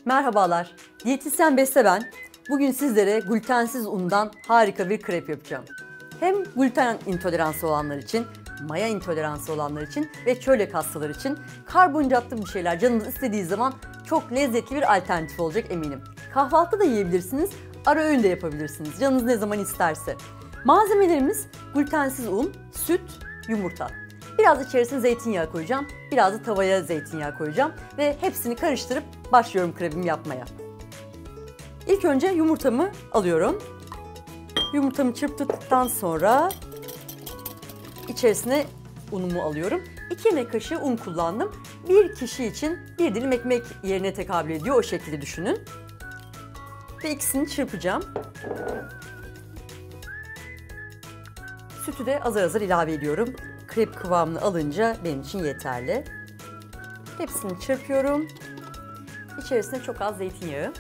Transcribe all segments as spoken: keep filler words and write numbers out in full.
Merhabalar, diyetisyen Beste ben. Bugün sizlere glutensiz undan harika bir krep yapacağım. Hem gluten intoleransı olanlar için, maya intoleransı olanlar için ve çölyak hastalar için karbonhidratlı bir şeyler canınız istediği zaman çok lezzetli bir alternatif olacak eminim. Kahvaltıda da yiyebilirsiniz, ara öğün de yapabilirsiniz. Canınız ne zaman isterse. Malzemelerimiz glutensiz un, süt, yumurta. Biraz içerisine zeytinyağı koyacağım, biraz da tavaya zeytinyağı koyacağım ve hepsini karıştırıp başlıyorum krebimi yapmaya. İlk önce yumurtamı alıyorum. Yumurtamı çırptıktan sonra içerisine unumu alıyorum. iki yemek kaşığı un kullandım. Bir kişi için bir dilim ekmek yerine tekabül ediyor, o şekilde düşünün. Ve ikisini çırpacağım. Sütü de azar azar ilave ediyorum. Krep kıvamını alınca benim için yeterli. Hepsini çırpıyorum. İçerisine çok az zeytinyağı.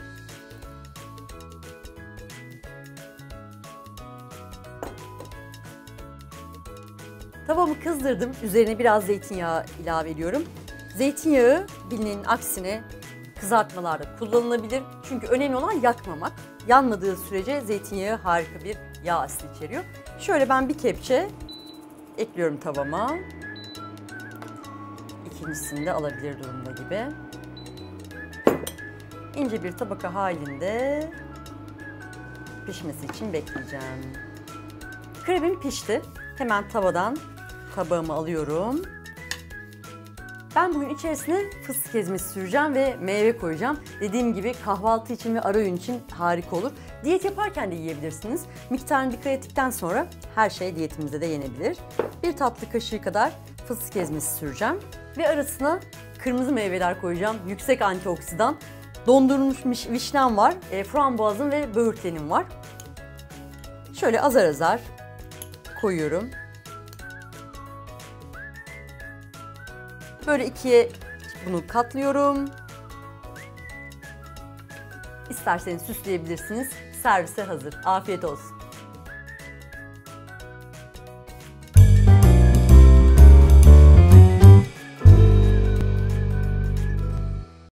Tavamı kızdırdım. Üzerine biraz zeytinyağı ilave ediyorum. Zeytinyağı bilinenin aksine kızartmalarda kullanılabilir. Çünkü önemli olan yakmamak. Yanmadığı sürece zeytinyağı harika bir yağ asidi içeriyor. Şöyle ben bir kepçe ekliyorum tavama. İkincisini de alabilir durumda gibi. İnce bir tabaka halinde pişmesi için bekleyeceğim. Krebim pişti. Hemen tavadan tabağımı alıyorum. Ben bugün içerisine fıstık ezmesi süreceğim ve meyve koyacağım. Dediğim gibi kahvaltı için ve ara öğün için harika olur. Diyet yaparken de yiyebilirsiniz. Miktarına dikkat ettikten sonra her şey diyetimizde de yenebilir. Bir tatlı kaşığı kadar fıstık ezmesi süreceğim. Ve arasına kırmızı meyveler koyacağım. Yüksek antioksidan. Dondurulmuş vişnem var, e, frambuazım ve böğürtlenim var. Şöyle azar azar koyuyorum. Böyle ikiye bunu katlıyorum. İsterseniz süsleyebilirsiniz. Servise hazır. Afiyet olsun.